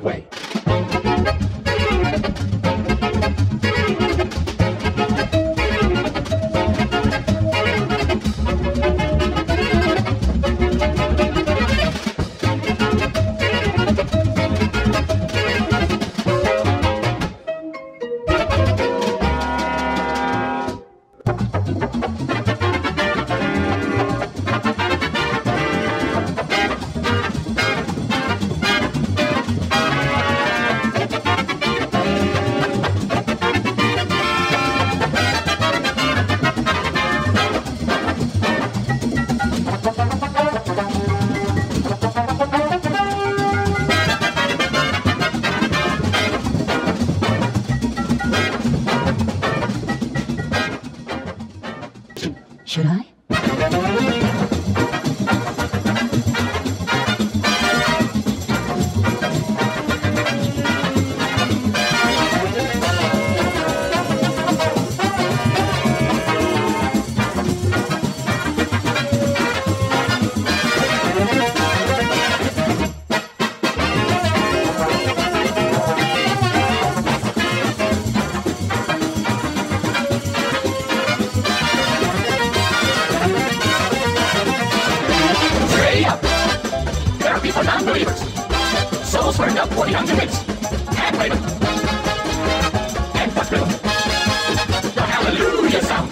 way. Should I? Therapy for non-believers. Souls burned up for the unconvinced. And wave them. And fuck rhythm. The hallelujah sound.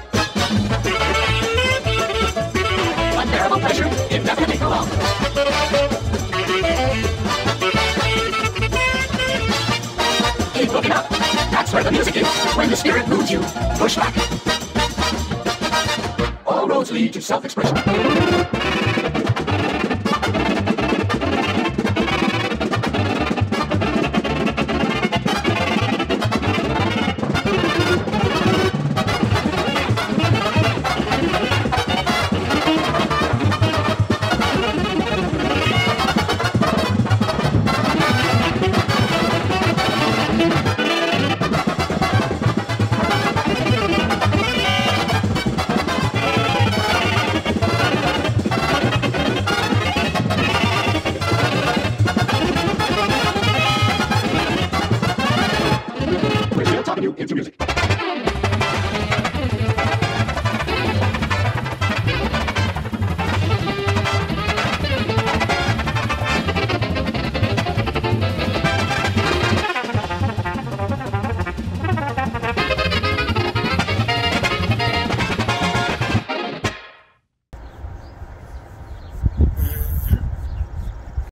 Unbearable pleasure, indefinitely prolonged. Keep looking up. That's where the music is. When the spirit moves you, push back. All roads lead to self-expression. Into music.